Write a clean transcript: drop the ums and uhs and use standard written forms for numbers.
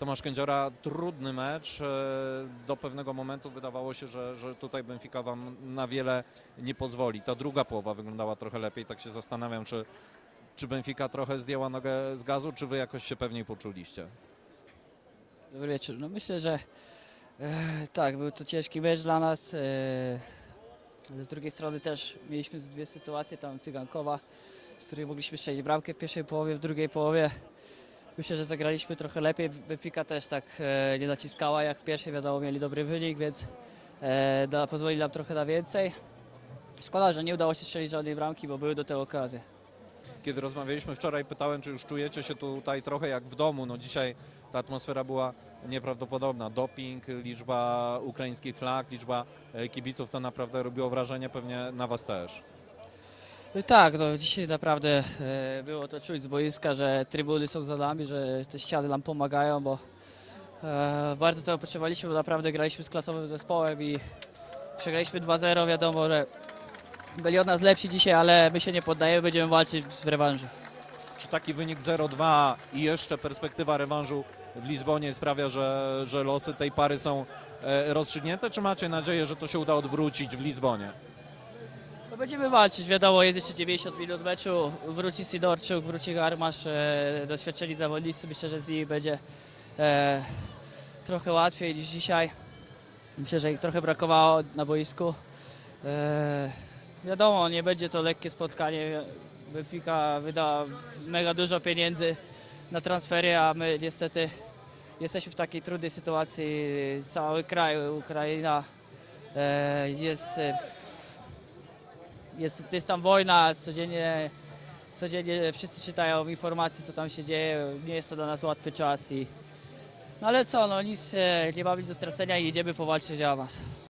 Tomasz Kędziora, trudny mecz. Do pewnego momentu wydawało się, że tutaj Benfica wam na wiele nie pozwoli. Ta druga połowa wyglądała trochę lepiej. Tak się zastanawiam, czy Benfica trochę zdjęła nogę z gazu, czy wy jakoś się pewniej poczuliście? Dobry wieczór. No myślę, że tak, był to ciężki mecz dla nas. Z drugiej strony też mieliśmy dwie sytuacje, tam Cygankowa, z której mogliśmy strzelić bramkę w pierwszej połowie, w drugiej połowie. Myślę, że zagraliśmy trochę lepiej. Benfica też tak nie naciskała jak w pierwszej, wiadomo, mieli dobry wynik, więc pozwolili nam trochę na więcej. Szkoda, że nie udało się strzelić żadnej bramki, bo były do tego okazje. Kiedy rozmawialiśmy wczoraj, pytałem, czy już czujecie się tutaj trochę jak w domu. No dzisiaj ta atmosfera była nieprawdopodobna. Doping, liczba ukraińskich flag, liczba kibiców, to naprawdę robiło wrażenie, pewnie na was też. Tak, no dzisiaj naprawdę było to czuć z boiska, że trybuny są za nami, że te ściany nam pomagają, bo bardzo tego potrzebowaliśmy, bo naprawdę graliśmy z klasowym zespołem i przegraliśmy 2-0. Wiadomo, że byli od nas lepsi dzisiaj, ale my się nie poddajemy, będziemy walczyć w rewanżu. Czy taki wynik 0-2 i jeszcze perspektywa rewanżu w Lizbonie sprawia, że losy tej pary są rozstrzygnięte, czy macie nadzieję, że to się uda odwrócić w Lizbonie? No będziemy walczyć, wiadomo, jest jeszcze 90 minut meczu, wróci Sidorczuk, wróci Garmasz, doświadczeni zawodnicy, myślę, że z nimi będzie trochę łatwiej niż dzisiaj. Myślę, że ich trochę brakowało na boisku. Wiadomo, nie będzie to lekkie spotkanie. Benfica wyda mega dużo pieniędzy na transfery, a my niestety jesteśmy w takiej trudnej sytuacji. Cały kraj, Ukraina jest tam wojna, codziennie wszyscy czytają informacje, co tam się dzieje. Nie jest to dla nas łatwy czas. No ale co, no nic nie ma nic do stracenia i jedziemy powalczyć o awans.